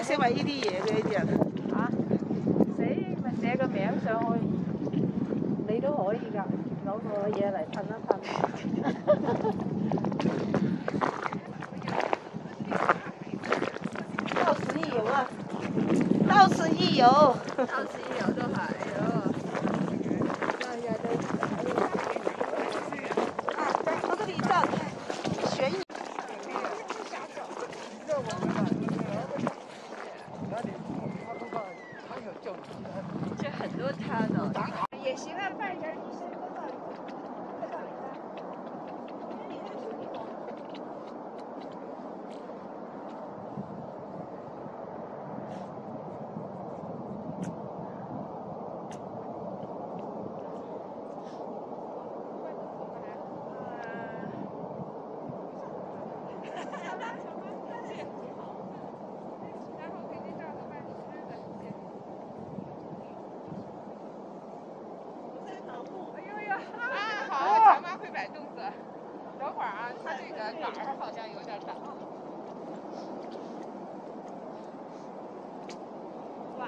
寫埋呢啲嘢嘅呢啲人。 嚇，死咪寫個名上去，你都可以㗎，攞個嘢嚟噴一噴。 到此一遊啊！到此一遊。 到此一遊都係喎。大家都在我这里照悬疑。 这很多摊呢。也行啊，拜点女生都到。 会摆动作，等会儿啊，它这个杆儿好像有点大。哇！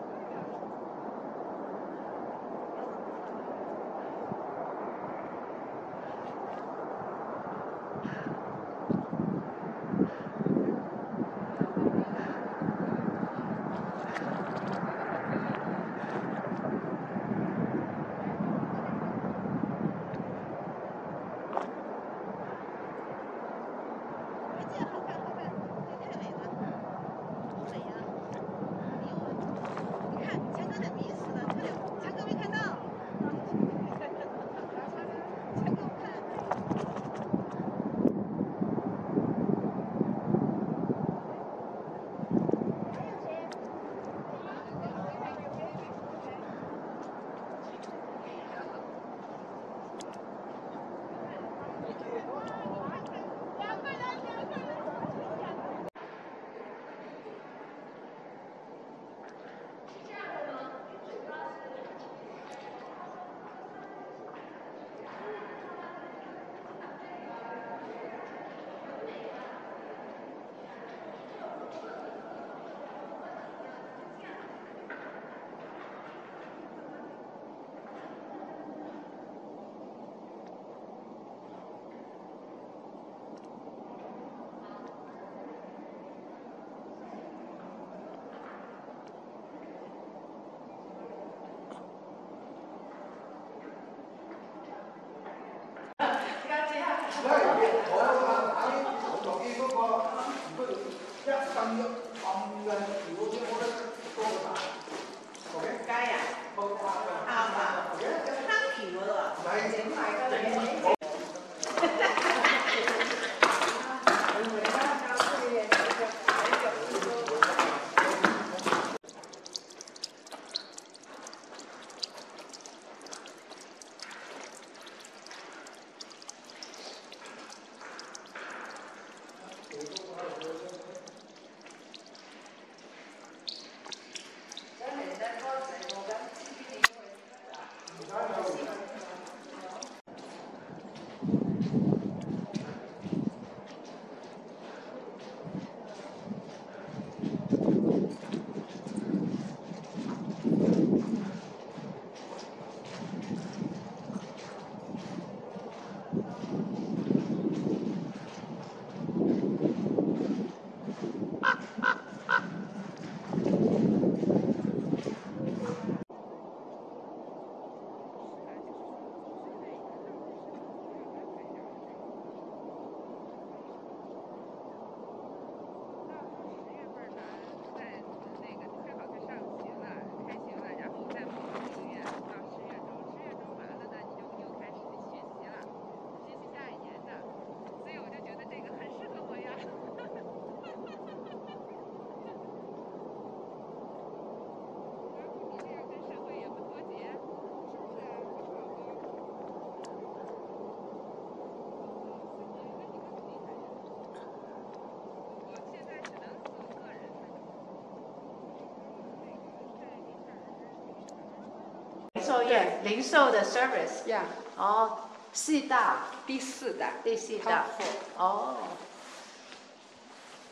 售业零售的 service 呀， 哦，4大， 第4代， 第4大，哦。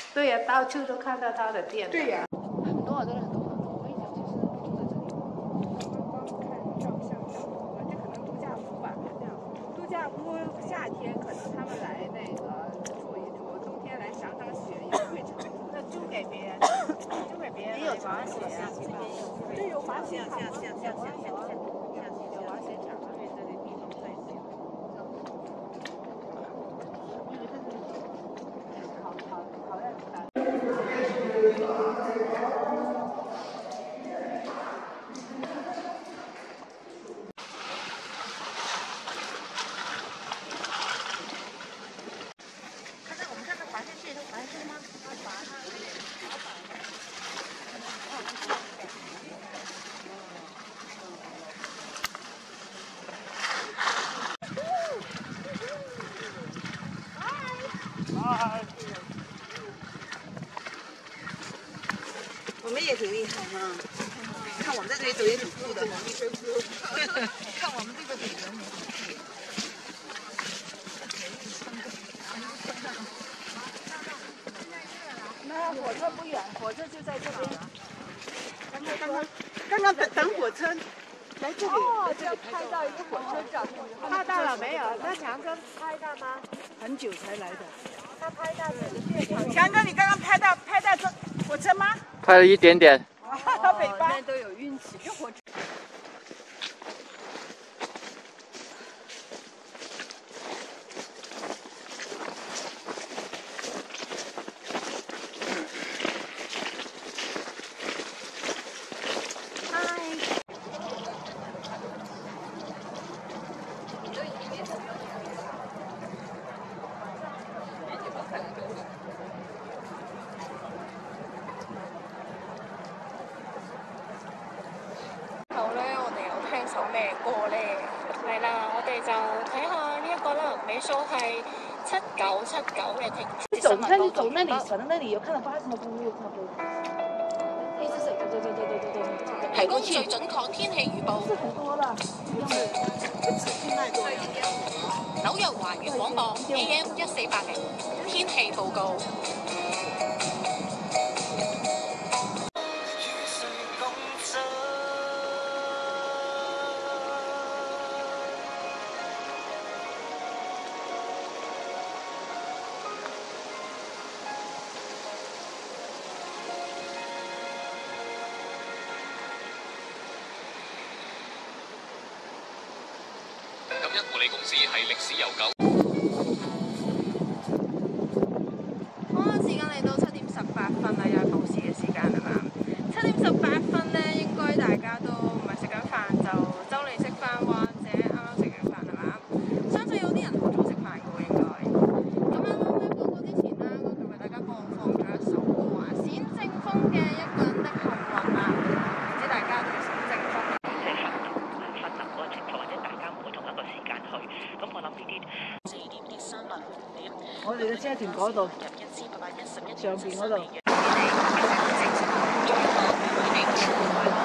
对呀，到处都看到他的店。 对呀。 很多很多很多很多，我跟你讲，就是住在这里。 刚刚看照相照的，这可能度假屋吧，这样。度假屋夏天可能他们来那个住一住，冬天来赏赏雪也不会长。 那租给别人，租给别人也有滑雪啊， 这边有。 对，有滑雪场。 有滑雪场，因为这里地方太小。好像大。 我们也挺厉害哈，看我们在这里走也挺酷的。看我们这个比人民。 那火车不远，火车就在这边。 刚刚等火车来这里。 哦，就拍到一个火车站。拍到了没有？那强哥拍到吗？ 很久才来的。 他拍到这个电台。 强哥，你刚刚拍到这火车吗？ 拍了一点点。 北方。 那都有运气，这火车。 後咧，我哋有聽首咩歌咧？係啦，我哋就睇下呢一個啦，尾數係7979嘅停止新聞報道。 走那里，可能那里有看到發什麼公路，差不多。一直走，對。 提供最準確天氣預報。 很多了， 紐約華語廣播 AM 1480天氣報告。 金一護理公司係歷史悠久。 好啦，時間嚟到7點18分啦，又係報時嘅時間啦嘛。7點18分咧，應該大家都唔係食緊飯，就周嚟食飯或者啱啱食完飯係嘛？相信有啲人好早食飯嘅喎，應該。咁啱啱喺播歌之前啦，我就為大家播放咗一首歌啊，冼正風嘅《一個人的幸運》啊，唔知大家對冼正風分流嗰個情況，或者大家唔會同一個時間去，咁我諗呢啲4點熱身5點。 我哋嘅車團嗰度，上邊嗰度。